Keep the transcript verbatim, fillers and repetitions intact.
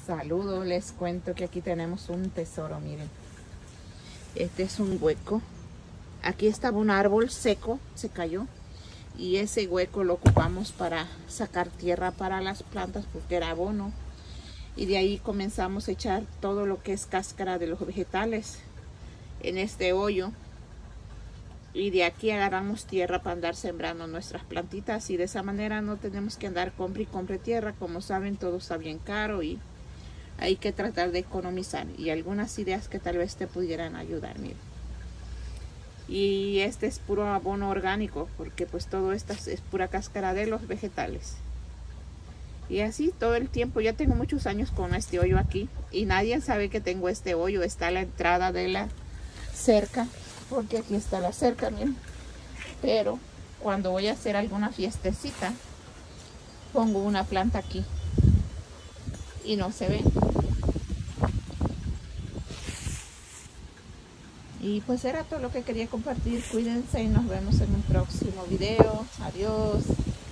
Saludos, les cuento que aquí tenemos un tesoro, miren. Este es un hueco. Aquí estaba un árbol seco, se cayó. Y ese hueco lo ocupamos para sacar tierra para las plantas porque era abono. Y de ahí comenzamos a echar todo lo que es cáscara de los vegetales en este hoyo. Y de aquí agarramos tierra para andar sembrando nuestras plantitas. Y de esa manera no tenemos que andar compre y compre tierra. Como saben, todo está bien caro y hay que tratar de economizar. Y algunas ideas que tal vez te pudieran ayudar, miren. Y este es puro abono orgánico porque pues todo esto es pura cáscara de los vegetales. Y así todo el tiempo. Ya tengo muchos años con este hoyo aquí y nadie sabe que tengo este hoyo. Está a la entrada de la cerca, porque aquí está la cerca, miren. Pero cuando voy a hacer alguna fiestecita pongo una planta aquí y no se ve. Y pues era todo lo que quería compartir. Cuídense y nos vemos en un próximo video. Adiós.